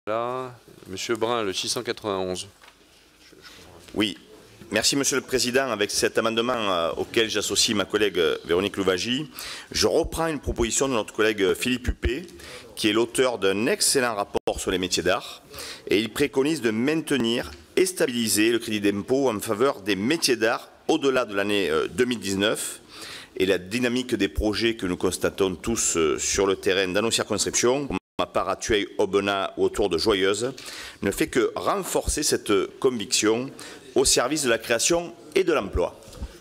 Là, Monsieur Brun, le 691. Oui, merci Monsieur le Président. Avec cet amendement auquel j'associe ma collègue Véronique Louwagie, je reprends une proposition de notre collègue Philippe Huppé, qui est l'auteur d'un excellent rapport sur les métiers d'art, et il préconise de maintenir et stabiliser le crédit d'impôt en faveur des métiers d'art au-delà de l'année 2019. Et la dynamique des projets que nous constatons tous sur le terrain dans nos circonscriptions, à part à Tueil, Aubenas ou autour de Joyeuse, ne fait que renforcer cette conviction au service de la création et de l'emploi.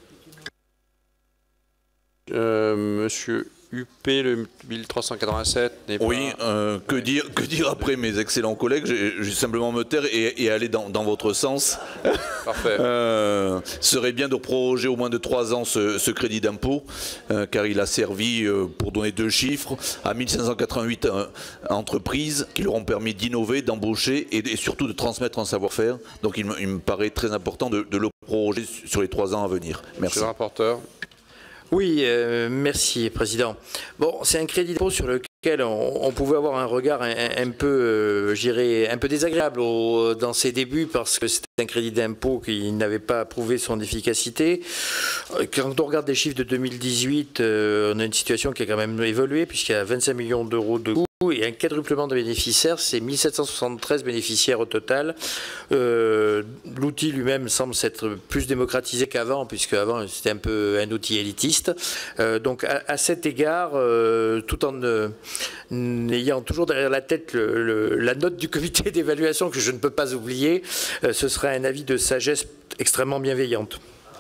Monsieur Huppé, le 1387. Oui, que dire après mes excellents collègues? Je vais simplement me taire et aller dans votre sens. Parfait. Serait bien de proroger au moins de 3 ans ce crédit d'impôt, car il a servi, pour donner 2 chiffres, à 1588 entreprises qui leur ont permis d'innover, d'embaucher et surtout de transmettre un savoir-faire. Donc il me paraît très important de le proroger sur les 3 ans à venir. Merci. Monsieur le rapporteur. Oui, merci Président. Bon, c'est un crédit d'impôt sur lequel on pouvait avoir un regard un peu, je dirais, un peu désagréable dans ses débuts parce que c'était un crédit d'impôt qui n'avait pas prouvé son efficacité. Quand on regarde les chiffres de 2018, on a une situation qui a quand même évolué puisqu'il y a 25 millions d'euros de coûts et un quadruplement de bénéficiaires, c'est 1773 bénéficiaires au total. L'outil lui-même semble s'être plus démocratisé qu'avant, puisque avant c'était un peu un outil élitiste. Donc à cet égard, tout en ayant toujours derrière la tête la note du comité d'évaluation que je ne peux pas oublier, ce sera un avis de sagesse extrêmement bienveillante.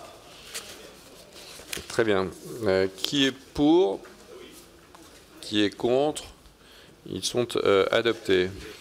Très bien. Qui est pour? Qui est contre? Ils sont adoptés.